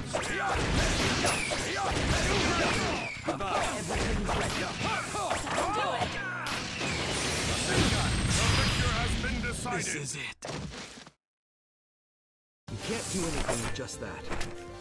This is it. You can't do anything with just that.